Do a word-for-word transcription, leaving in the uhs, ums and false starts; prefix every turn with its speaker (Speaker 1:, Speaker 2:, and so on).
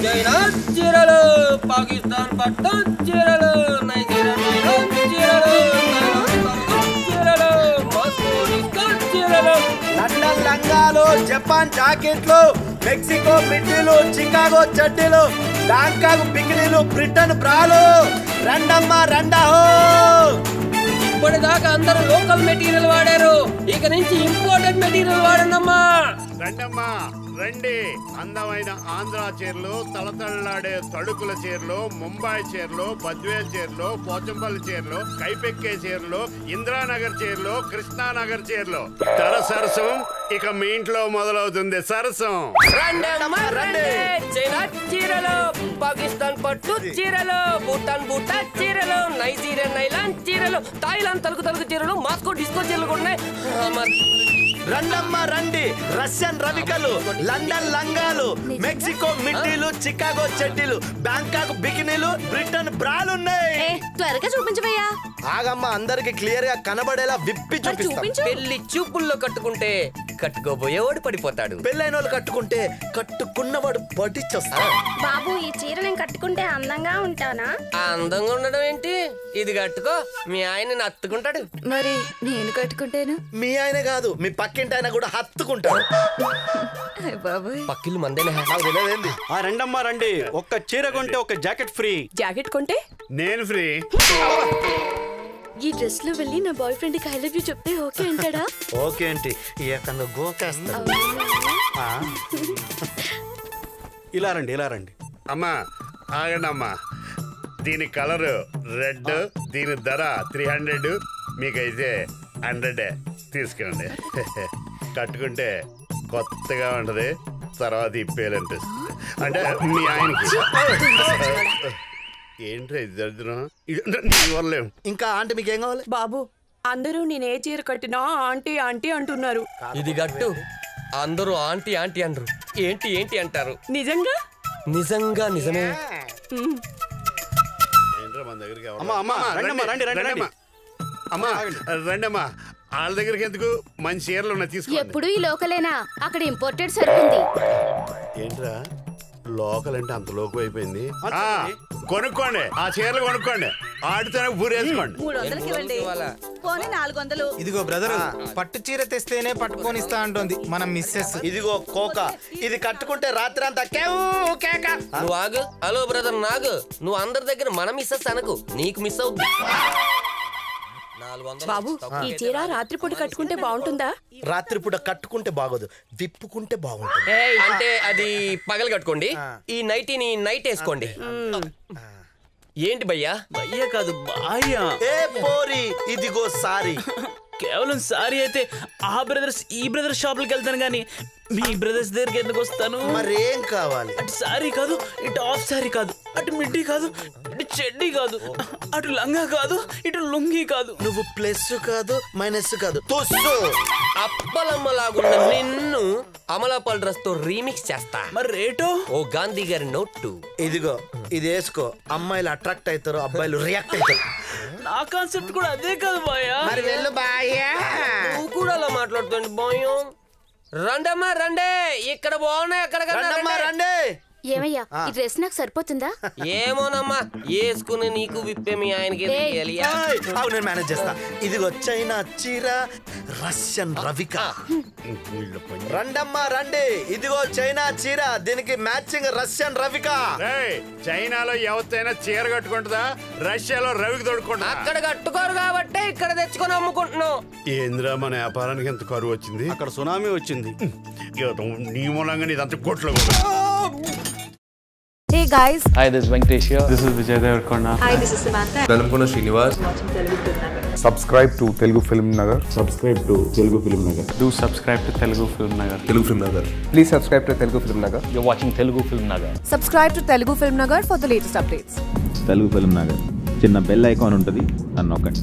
Speaker 1: China చీరలు, పాకిస్తాన్ పట్టు చీరలు, నైజీరియా చీరలు, చీరలు, మాస్కో డిస్కౌంట్ చీరలు,
Speaker 2: లండన్ లంగాలు, జపాన్ జాకెట్లు, మెక్సికో మిడ్డీలు, చికాగో చడ్డీలు, బ్యాంకాక్ బికినీలు, బ్రిటన్ బ్రాలు. రండమ్మా రండాహో.
Speaker 1: ఇప్పటిదాకా అందరూ లోకల్ మెటీరియల్ వాడారు, ఇక నుంచి ఇంపోర్టెడ్ మెటీరియల్ వాడండమ్మా.
Speaker 3: రండమ్మా రండి. అందమైన ఆంధ్ర చీరలు, తలతళ్ళాడే తడుకుల చీరలు, ముంబాయి చీరలు, బద్వేల్ చీరలు, పోచంపల్లి చీరలు, కైపెక్కే చీరలు, ఇంద్రానగర్ చీరలు, కృష్ణానగర్ చీరలు. ధర సరసం ఇక మీ ఇంట్లో మొదలవుతుంది సరసం.
Speaker 1: చైనా చీరలు, పాకిస్తాన్ పట్టు చీరలు, భూటాన్ బూటా చీరలు, నైజీరియా నైలాన్ చీరలు, థాయిలాండ్ తలుగు తలుగు చీరలు, మాస్కో డిస్కో చీరలు కూడా ఉన్నాయి.
Speaker 2: రండమ్మా రండి. రష్యన్ రవికలు, లండన్ లంగాలు, మెక్సికో మిడ్డీలు, చికాగో చెడ్డీలు, బ్యాంకాక్ బికినీలు, బ్రిటన్ బ్రాలు ఉన్నాయి.
Speaker 4: త్వరగా చూపించవయ్యా.
Speaker 2: ఆగమ్మా, అందరికి క్లియర్ గా కనబడేలా విప్పి చూపిస్తాం.
Speaker 1: పెళ్లి చూపుల్లో కట్టుకుంటే కట్టుకోబోయేవాడు పడిపోతాడు,
Speaker 2: పెళ్ళైన వాళ్ళు కట్టుకుంటే కట్టుకున్నవాడు పడిచొస్తాడు.
Speaker 4: బాబు, ఈ చీర నేను కట్టుకుంటే అందంగా ఉంటానా?
Speaker 1: అందంగా ఉండడం ఏంటి, ఇది కట్టుకో, మీ ఆయన అత్తుకుంటాడు.
Speaker 4: మరి నేను కట్టుకుంటేను?
Speaker 2: మీ ఆయన కాదు, మీ పక్కింటి ఆయన కూడా హత్తుకుంటాడు.
Speaker 1: పక్కిల్లు మందేనా?
Speaker 2: తెలియదేంది?
Speaker 5: ఆ రండమ్మా రండి. ఒక్క చీర కొంటే ఒక జాకెట్ ఫ్రీ.
Speaker 6: జాకెట్ కొంటే
Speaker 3: నేను ఫ్రీ.
Speaker 4: ఈ డ్రెస్ లో వెళ్ళి నా బాయ్ ఫ్రెండ్ కి ఐ లవ్ యూ చెప్తే ఓకే అంటాడా?
Speaker 2: ఓకే ఏంటి, ఏకంగా గోకేస్తా.
Speaker 5: ఇలా రండి ఇలా రండి.
Speaker 3: అమ్మా ఆగండి అమ్మా. దీని కలర్ రెడ్, దీని ధర త్రీ హండ్రెడ్, మీకైతే హండ్రెడ్ తీసుకురండి. కట్టుకుంటే కొత్తగా ఉంటది, తర్వాత ఇప్పేయాలనిపిస్తుంది. అంటే మీ ఆయనకి. ఏంట్రా ఇది దరిద్రం, ఇవ్వలేము.
Speaker 2: ఇంకా ఆంటీ మీకేం కావాలి?
Speaker 6: బాబు, అందరూ నేనే చీర కట్టినా ఆంటీ ఆంటీ అంటున్నారు.
Speaker 1: ఇది గట్టు, అందరూ ఆంటీ ఆంటీ అనరు, ఏంటి ఏంటి అంటారు.
Speaker 6: నిజంగా
Speaker 1: నిజంగా నిజమే.
Speaker 3: ఏంట్రా మన దగ్గరికి
Speaker 5: అమ్మా అమ్మా రండమ్మా రండి రండి రండి.
Speaker 3: అమ్మా రండమ్మా. వాళ్ళ దగ్గరికి ఎందుకు, మంచి చీరలు ఉన్నాయి తీసుకోండి.
Speaker 4: ఎప్పుడు ఈ లోకలేనా? అక్కడ ఇంపోర్టెడ్ సరుకుంది.
Speaker 3: ఏంట్రా లోకల్ అంటే అంత లోకం అయిపోయింది. కొనుక్కోండి, ఆ చీరలు కొనుక్కోండి, ఆడితోనే ఊరేసుకోండి.
Speaker 6: మూడు వందలకి ఇవ్వండి, పోనీ నాలుగు వందలు.
Speaker 7: ఇదిగో బ్రదర్, పట్టు చీర తెస్తేనే పట్టుకొని ఇస్తా అంటోంది మన మిస్సెస్.
Speaker 2: ఇదిగో కోక, ఇది కట్టుకుంటే రాత్రి అంతా కేక.
Speaker 1: నువ్వు ఆగు. హలో బ్రదర్ నాగు, నువ్వు అందరి దగ్గర మనం మిస్ అనకు, నీకు మిస్ అవుద్ది.
Speaker 6: బాబు, ఈ చీర రాత్రిపూట కట్టుకుంటే బాగుంటుందా?
Speaker 2: రాత్రిపూట కట్టుకుంటే బాగోదు, విప్పుకుంటే బాగుంటుంది.
Speaker 1: అంటే అది పగలు కట్టుకోండి, ఈ నైటీని నైట్ వేసుకోండి. ఏంటి భయ్యా?
Speaker 5: భయ్యా కాదు బాయ్యా.
Speaker 2: ఏ పోరి, ఇదిగో సారీ.
Speaker 5: కేవలం సారీ అయితే ఆ బ్రదర్స్ ఈ బ్రదర్స్ షాపులకి వెళ్తాను కానీ మీ బ్రదర్స్ దగ్గరికి ఎందుకు వస్తాను?
Speaker 2: మరేం కావాలి?
Speaker 5: అటు సారీ కాదు, ఇటు ఆఫ్ సారీ కాదు, అటు మిడ్డీ కాదు, ఇటు చెడ్డీ కాదు, అటు లంగా కాదు, ఇటు లుంగి కాదు.
Speaker 2: నువ్వు ప్లస్ కాదు మైనస్ కాదు, తుస్సు.
Speaker 1: అప్పలమ్మలాగున్న నిన్ను అమలాపాల్ డ్రెస్ తో రీమిక్స్ చేస్తా.
Speaker 5: మరి రేటో?
Speaker 1: ఓ గాంధీ గారి నోటు.
Speaker 2: ఇదిగో ఇది వేసుకో, అమ్మాయిలు అట్రాక్ట్ అవుతారు, అబ్బాయిలు రియాక్ట్ అవుతారు.
Speaker 5: నా కాన్సెప్ట్ కూడా అదే కాదు బాయా.
Speaker 2: మరి వెళ్ళు బాయ్యా.
Speaker 1: నువ్వు కూడా అలా మాట్లాడుతుంది బాయం. రండమ్మా రండే, ఇక్కడ బాగున్నాయి, అక్కడ
Speaker 2: రండి.
Speaker 4: ఏమయ్యా, ఈ డ్రెస్ నాకు సరిపోతుందా?
Speaker 1: ఏమోనమ్మా, వేసుకుని నీకు విప్పే మీ ఆయనకి
Speaker 2: నేను మేనేజ్ చేస్తా. ఇదిగో చైనా చీర, రష్యన్ రవిక. రండమ్మా రండి, ఇదిగో చైనా చీర, దీనికి మ్యాచింగ్ రష్యన్ రవిక.
Speaker 3: చైనాలో ఎవరైనా చీర కట్టుకుంటుందా, రష్యాలో రవికి తొడుక్కుంటా?
Speaker 1: అక్కడ కట్టుకోరు కాబట్టి ఇక్కడ తెచ్చుకొని అమ్ముకుంటున్నావు.
Speaker 3: ఏంద్రా మన వ్యాపారానికి ఎంత కరువు వచ్చింది?
Speaker 5: అక్కడ సునామీ వచ్చింది.
Speaker 3: నీ మూలంగా నీదంతా కొట్లో.
Speaker 8: Hey guys.
Speaker 9: Hi, this is Venkatesh here. This is Vijay Devarkonda.
Speaker 8: Hi, this is Samantha.
Speaker 10: Velamkona Srinivas. Subscribe to Telugu Film Nagar. Subscribe to Telugu Film Nagar.
Speaker 9: Do subscribe to Telugu Film Nagar.
Speaker 10: Telugu Film Nagar. Please subscribe to Telugu Film Nagar.
Speaker 9: You're watching Telugu Film Nagar.
Speaker 8: Subscribe to Telugu Film Nagar for the latest updates.
Speaker 11: Telugu Film Nagar. చిన్న bell icon ఉంటుంది, నన్ను నొక్కండి.